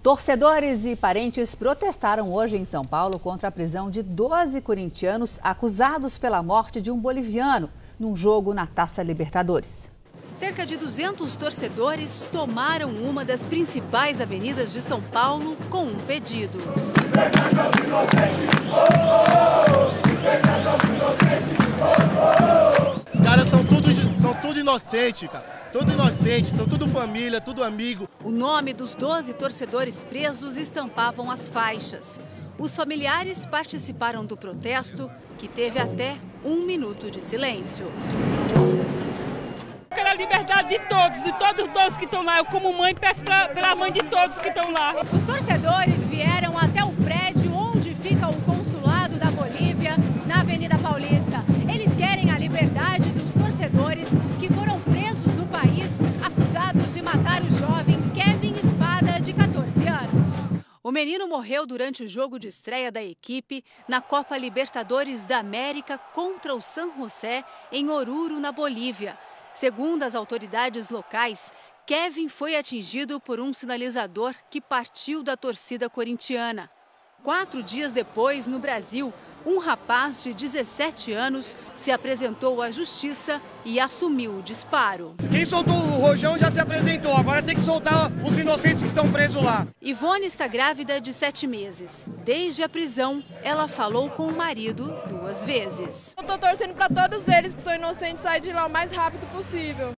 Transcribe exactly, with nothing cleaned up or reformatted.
Torcedores e parentes protestaram hoje em São Paulo contra a prisão de doze corintianos acusados pela morte de um boliviano num jogo na Taça Libertadores. Cerca de duzentos torcedores tomaram uma das principais avenidas de São Paulo com um pedido. Os caras são tudo, são tudo inocentes, cara. Tudo inocente, são tudo família, tudo amigo. O nome dos doze torcedores presos estampavam as faixas. Os familiares participaram do protesto, que teve até um minuto de silêncio. Eu quero a liberdade de todos, de todos os doze que estão lá. Eu, como mãe, peço pra, pela mãe de todos que estão lá. Os torcedores vieram até o prédio onde fica o consulado da Bolívia, na Avenida Paulista. Eles querem a liberdade dos torcedores que foram presos no país, acusados de matar o jovem Kevin Espada, de quatorze anos. O menino morreu durante o jogo de estreia da equipe na Copa Libertadores da América contra o San José, em Oruro, na Bolívia. Segundo as autoridades locais, Kevin foi atingido por um sinalizador que partiu da torcida corintiana. Quatro dias depois, no Brasil, um rapaz de dezessete anos se apresentou à justiça e assumiu o disparo. Quem soltou o rojão já se apresentou, agora tem que soltar os inocentes que estão presos lá. Ivone está grávida de sete meses. Desde a prisão, ela falou com o marido duas vezes. Eu estou torcendo para todos eles que estão inocentes sair de lá o mais rápido possível.